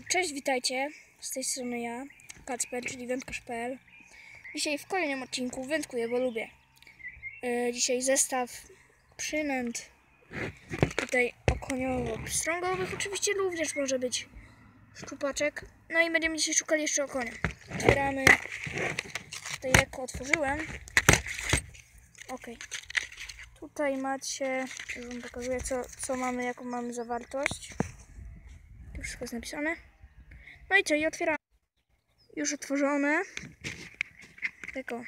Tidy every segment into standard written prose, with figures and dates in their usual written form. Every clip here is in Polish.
Cześć, witajcie. Z tej strony ja, Kacper, czyli wędkarz.pl. Dzisiaj w kolejnym odcinku wędkuję, bo lubię. Dzisiaj zestaw przynęt. Tutaj okoniowo-pstrągowych. Oczywiście również może być szczupaczek. No i będziemy dzisiaj szukali jeszcze okonia. Otwieramy. Tutaj lekko otworzyłem. Ok. Tutaj macie, już wam pokazuję co mamy, jaką mamy zawartość. Tu wszystko jest napisane. No i co? I otwieramy. Już otworzone. Tylko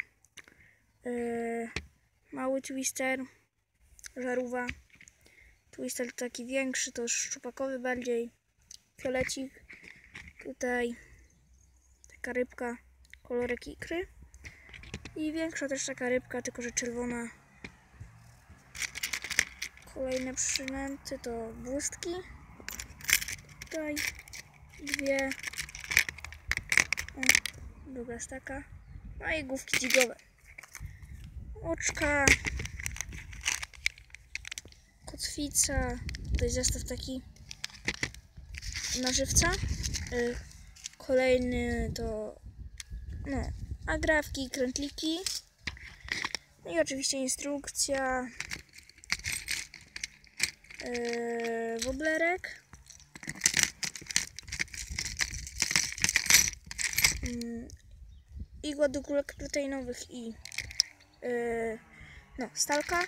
mały twister, żarówka. Twister taki większy, to już szczupakowy bardziej. Fiolecik. Tutaj taka rybka, kolorek ikry. I większa też taka rybka, tylko że czerwona. Kolejne przynęty to błystki. Tutaj dwie. Druga jest taka. No i główki dzigowe. Oczka. Kotwica. Tutaj zestaw taki na żywca. Kolejny to agrafki, krętliki. No i oczywiście instrukcja. Woblerek. Igła do kulek proteinowych i stalka.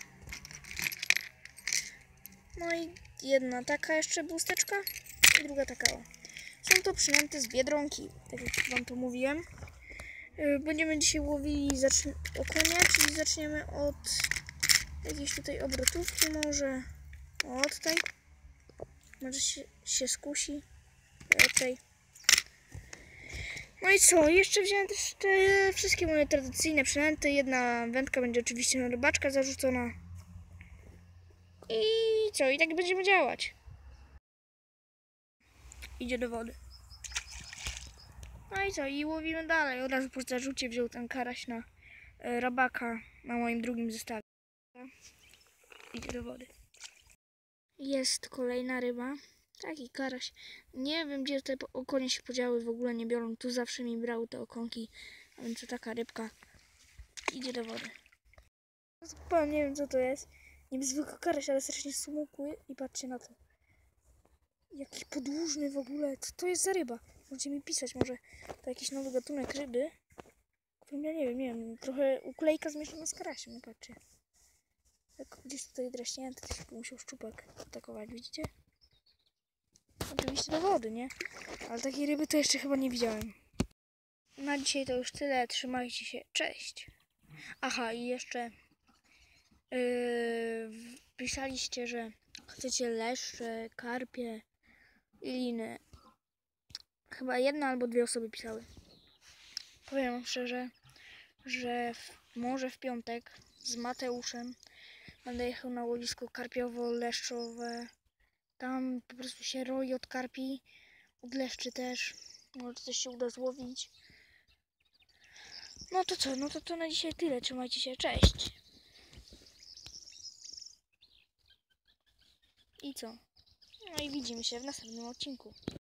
No i jedna taka jeszcze błysteczka i druga taka o. Są to przynęty z Biedronki, tak jak wam to mówiłem. Będziemy dzisiaj łowili okonia, czyli zaczniemy od jakiejś tutaj obrotówki może. O, tutaj. Może się skusi. Raczej. No i co? Jeszcze wziąłem też te wszystkie moje tradycyjne przynęty. Jedna wędka będzie oczywiście na rybaczka zarzucona. I co? I tak będziemy działać. Idzie do wody. No i co? I łowimy dalej. Od razu po zarzucie wziął ten karaś na rabaka na moim drugim zestawie. Idzie do wody. Jest kolejna ryba. Taki karaś. Nie wiem, gdzie te okonie się podziały, w ogóle nie biorą. Tu zawsze mi brały te okonki. A więc to taka rybka. Idzie do wody. Nie wiem, co to jest. Niby zwykły karaś, ale strasznie smukły. I patrzcie na to. Jaki podłużny w ogóle. Co to jest za ryba? Możecie mi pisać, może to jakiś nowy gatunek ryby. Którym ja nie wiem. Trochę uklejka zmieszana z karasiem. No patrzcie. Jak gdzieś tutaj draśnięty, to się musiał szczupak atakować, widzicie? Oczywiście do wody, nie? Ale takiej ryby to jeszcze chyba nie widziałem. Na dzisiaj to już tyle. Trzymajcie się. Cześć! Aha, i jeszcze pisaliście, że chcecie leszcze, karpie i liny. Chyba jedna albo dwie osoby pisały. Powiem wam szczerze, że może w piątek z Mateuszem będę jechał na łowisko karpiowo-leszczowe. Tam po prostu się roi od karpi, od leszczy też. Może coś się uda złowić. No to co? No to na dzisiaj tyle. Trzymajcie się. Cześć! I co? No i widzimy się w następnym odcinku.